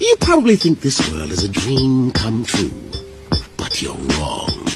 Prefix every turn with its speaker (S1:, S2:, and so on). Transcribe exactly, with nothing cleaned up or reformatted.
S1: You probably think this world is a dream come true, but you're wrong.